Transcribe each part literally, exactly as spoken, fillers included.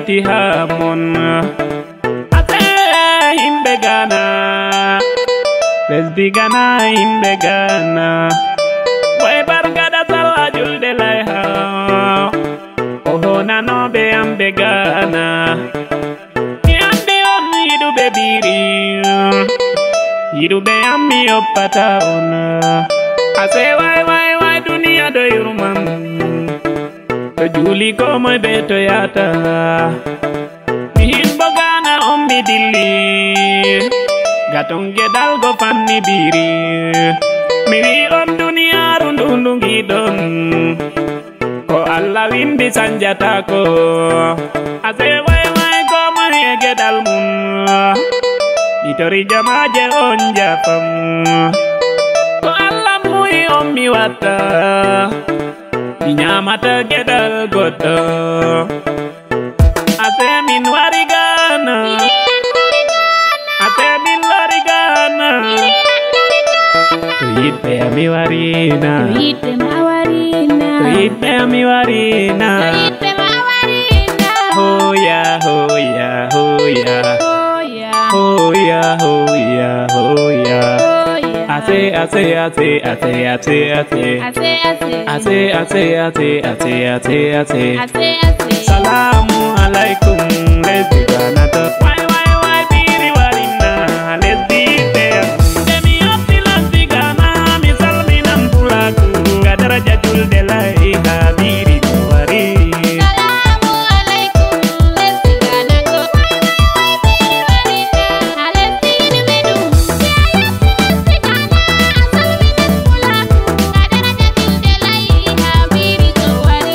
mati hamon ate himbe Ghana lesbi Ghana himbe Ghana way bargada sala julde lay ha oho nano be ambe Ghana ni andi on yidu be biri yidu be ammi opata on ase way way way dunia do yurman to juli ko moy beto yata mi himbo Ghana on mi dilli gatong gedal go fanni biri mi wi on dunia rundundungi don ko Allah windi sanjata ko ase way way ko moy gedal mun itori jamaje on japam ko Allah muy on mi wata mi nyamata gedal goto ate min wari Ghana ate min wari Ghana tuite mi warina tuite ma warina tuite mi warina tuite ma warina hoya hoya hoya hoya hoya hoya hoya ate ate ate ate ate ate ase ase ate ate ate ate ate ate ase ase salamu alaikum lesbi Ghana to why why why biri warina lesbi te demi opti lesbi Ghana mi salminan pulaku gadaraja julde lai ha biri to wari salamu alaikum lesbi Ghana to why why why biri warina lesbi ni medu lesbi Ghana asalminan pulaku gadaraja julde lai ha biri to wari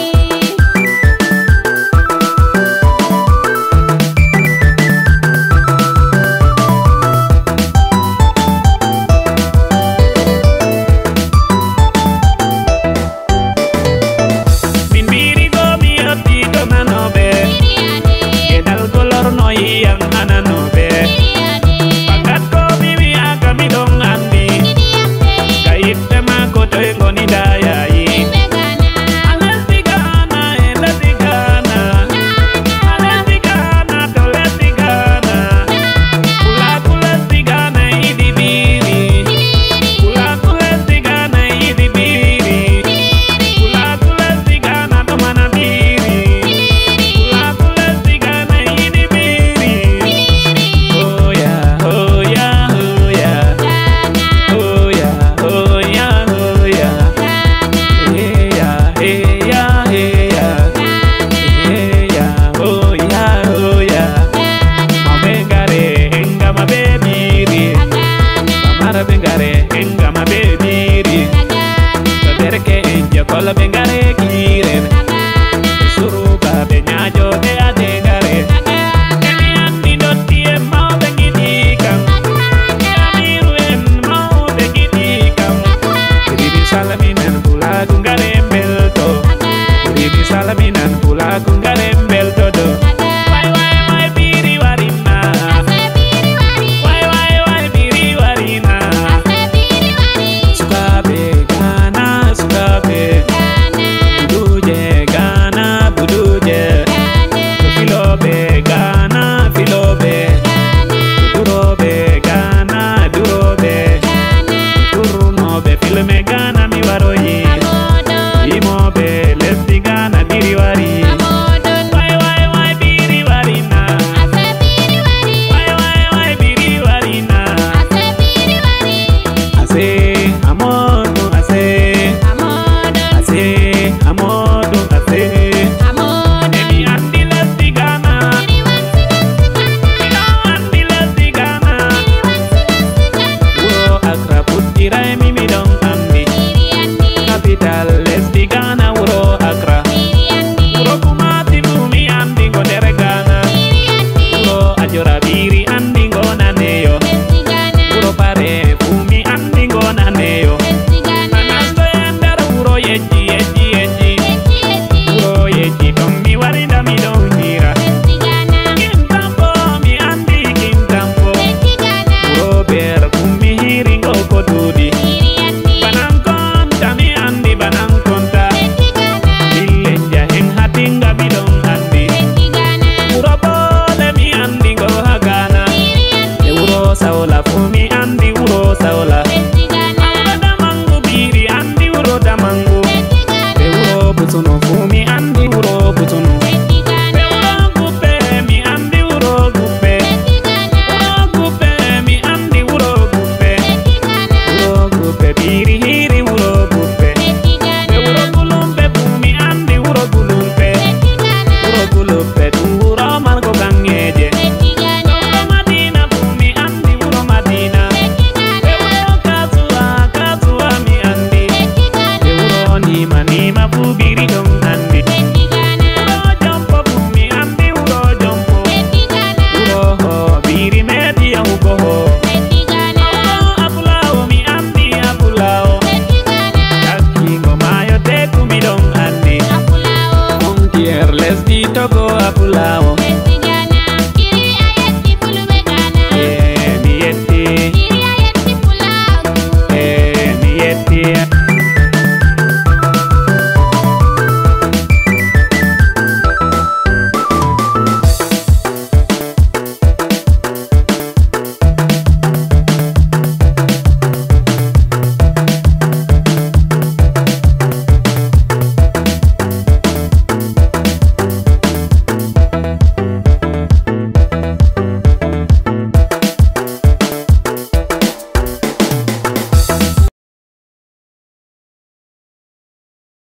min biri go mi opti to nanobe gedal golor no yang ananobe pakat ko mi wi aga mi dong andi kait tema ko to ngoni dayai lesbi Ghana e lesbi Ghana lesbi Ghana to lesbi Ghana kula kula lesbi Ghana idi biri kula kula lesbi Ghana idi biri kula kula lesbi Ghana to mana biri kula kula lesbi Ghana idi biri hoya hoya hoya hoya hoya hoya heya heya heya heya hoya hoya mabengare enga mabebiri mara benga